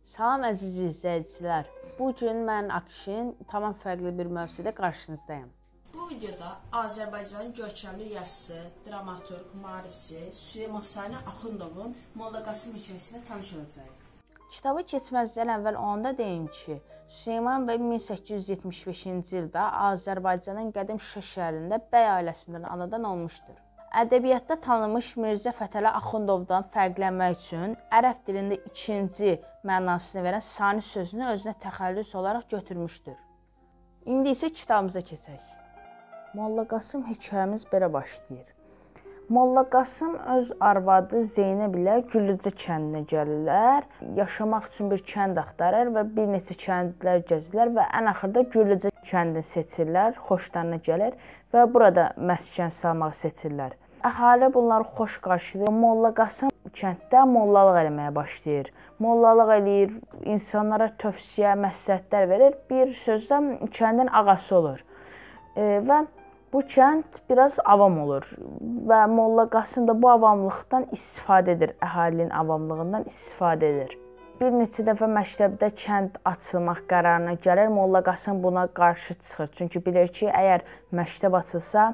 Salam əziz izləyicilər. Bugün mən Akşin tamam fərqli bir mövzuda qarşınızdayım. Bu videoda Azərbaycanın görkəmli yazıçısı, dramaturq, maarifçi Süleyman Sani Axundovun Molla Qasım hekayəsilə tanış olacağıq. Kitabı keçməzdən əvvəl onda deyim ki, Süleyman bəy 1875-ci ildə Azərbaycanın qədim Şuşa şəhərində bəy ailəsindən anadan olmuşdur. Ədəbiyyatda tanınmış Mirzə Fətəli Axundovdan fərqlənmək üçün ərəb dilində ikinci mənasını verən Sani sözünü özünə təxəllüs olaraq götürmüşdür. İndi isə kitabımıza keçək. Molla Qasım hekayəmiz belə başlayır. Molla Qasım öz arvadı Zeynəb ilə Güllücə kəndinə gəlirlər. Yaşamaq üçün bir kənd axtarır və bir neçə kəndlər gəzirlər və ən axırda Güllücə kəndini seçirlər, xoşlarına gəlir və burada məskən salmağı seçirlər. Əhali bunları xoş qarşılayır. Molla Qasım kənddə mollalıq eləməyə başlayır. Mollalıq eləyir, insanlara tövsiyə, məsləhətlər verir. Bir sözlə kəndin ağası olur. Və bu kənd biraz avam olur və Molla Qasım da bu avamlıqdan istifadə edir, əhalinin avamlığından istifadə edir. Bir neçə dəfə məktəbdə kənd açılmaq qərarına gəlir. Molla Qasım buna qarşı çıxır. Çünki bilir ki, əgər məktəb açılsa,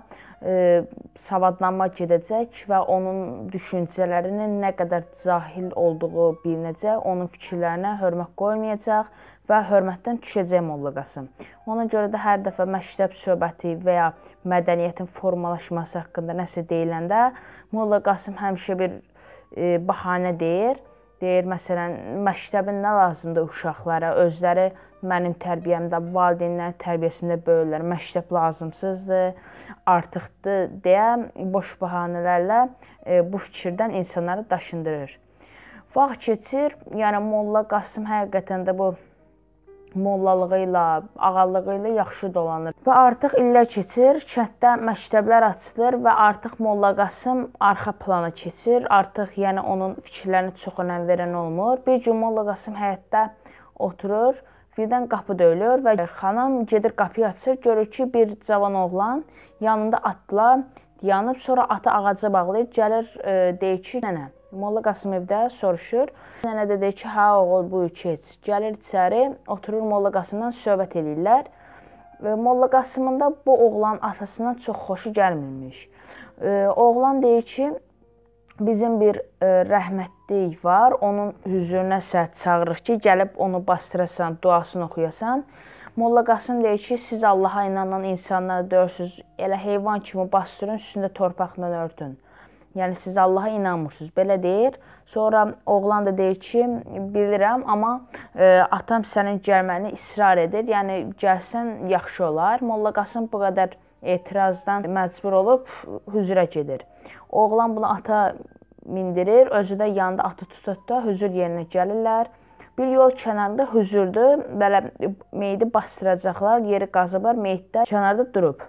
savadlanma gedəcək və onun düşüncələrinin nə qədər cahil olduğu bilinəcək, onun fikirlərinə hörmət qoymayacaq və hörmətdən düşəcək Molla Qasım. Ona görə də hər dəfə məktəb söhbəti və ya mədəniyyətin formalaşması haqqında nəsə deyiləndə Molla Qasım həmişə bir bəhanə deyir. Deyir, məsələn, məktəbin nə lazımdır uşaqlara, özləri mənim tərbiyəmdə, valideynlərin tərbiyəsində böyürlər, məktəb lazımsızdır, artıqdır deyə boş bəhanələrlə bu fikirdən insanları daşındırır. Vaxt keçir, yəni Molla Qasım həqiqətən də bu mollalığı ilə, ağalığı ilə yaxşı dolanır. Və artıq illər keçir, kənddə məktəblər açılır və artıq Molla Qasım arxa plana keçir. Artıq yəni onun fikirlərinə çox önəm verən olmur. Bir gün Molla Qasım həyətdə oturur, birdən qapı döyülür və xanım gedir qapıyı açır, görür ki, bir cavan oğlan yanında atla dayanıb, sonra atı ağaca bağlayır, gəlir deyir ki, nənə. Molla Qasım evdə soruşur. Nənə də deyir ki, hə oğul, buyur keç. Gəlir içəri, oturur Molla Qasımdan söhbət edirlər. Molla Qasımın da bu oğlan atasından çox xoşu gəlmirmiş. Oğlan deyir ki, bizim bir rəhmətlik var, onun hüzuruna səhət çağırırıq ki, gəlib onu bastırasan, duasını oxuyasan. Molla Qasım deyir ki, siz Allaha inanan insanları döyürsünüz, elə heyvan kimi bastırın, üstündə torpaqla örtün. Yəni, siz Allaha inanmırsınız, belə deyir. Sonra oğlan da deyir ki, bilirəm, amma atam sənin gəlməni israr edir. Yəni, gəlsən yaxşı olar. Molla Qasım bu qədər etirazdan məcbur olub hüzura gedir. Oğlan bunu ata mindirir, özü də yanında atı tuta-tuta hüzur yerinə gəlirlər. Bir yol kənarında hüzurdur, belə meyidi bastıracaqlar, yeri qazıblar, meyid də kənarda durub.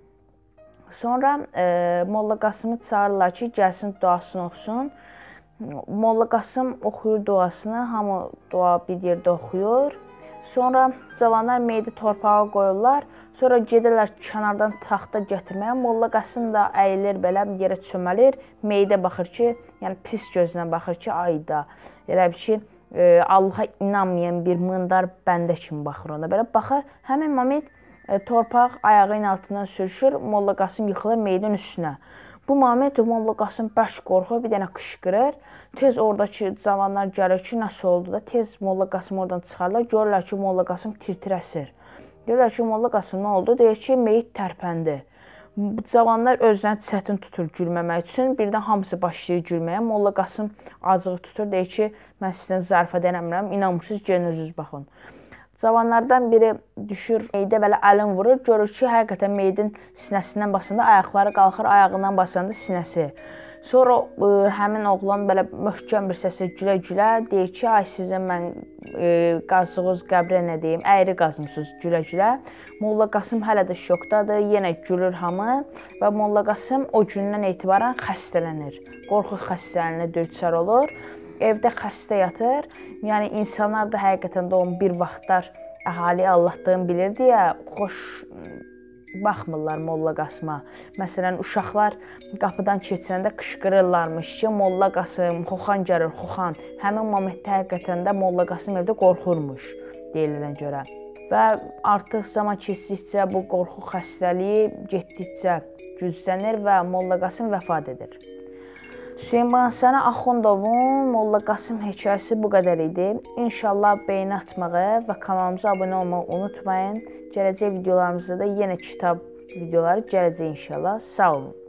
Sonra Molla Qasımı çağırırlar ki, gəlsin duasını oxusun. Molla Qasım oxuyur duasını, hamı dua bir yerdə oxuyur. Sonra cavanlar meyidi torpağa qoyurlar. Sonra gedirlər kənardan taxta gətirməyə. Molla Qasım da əyilir, belə yerə çöməlir. Meyidə baxır ki, yəni pis gözlə baxır ki, ayda. Elə bir ki, Allaha inanmayan bir mındar bəndə kimi baxır ona. Belə baxır, həmin moment torpaq ayağının altından sürüşür, Molla Qasım yıxılır meyidin üstünə. Bu moment Molla Qasım bərk qorxur, bir dənə qışqırır. Tez oradakı cavanlar gəlir ki, nəsə oldu da, tez Molla Qasım oradan çıxarlar. Görürlər ki, Molla Qasım tir-tir əsir. Deyirlər ki, Molla Qasım nə oldu? Deyir ki, meyid tərpəndi. Cavanlar özlərini çətin tutur gülməmək üçün. Birdən hamısı başlayır gülməyə. Molla Qasım acığı tutur, deyir ki, mən sizdən zarafat eləmirəm, inanmırsınız, gəlin özünüz baxın. Cavanlardan biri düşür, meyidə belə əlin vurur, görür ki, həqiqətən meyidin sinəsindən basanda ayaqları qalxır, ayağından basanda sinəsi. Sonra həmin oğlan belə möhkəm bir səslə gülə-gülə deyir ki, ay sizin mən qazdığınız qəbrə nə deyim, əyri qazmısınız gülə-gülə. Molla Qasım hələ də şokdadır, yenə gülür hamı və Molla Qasım o gündən etibarən xəstələnir, qorxu xəstəliyinə düçar olur. Evdə xəstə yatır, yəni insanlar da həqiqətən də onun bir vaxtlar əhali Allah'tan bilir deyə xoş baxmırlar Molla Qasıma. Məsələn, uşaqlar qapıdan keçəndə qışqırırlarmış ki, Molla Qasım, Xoxan gəlir, Xoxan. Həmin momentdə həqiqətən də Molla Qasım evdə qorxurmuş deyilənə görə. Və artıq zaman keçdikcə bu qorxu xəstəliyi getdikcə güclənir və Molla Qasım vəfat edir. Süleyman Səni Axundovun Molla Qasım hekayəsi bu qədər idi. İnşallah beğeni atmağı və kanalımıza abunə olmağı unutmayın. Gələcək videolarımızda da yenə kitab videoları gələcək inşallah. Sağ olun.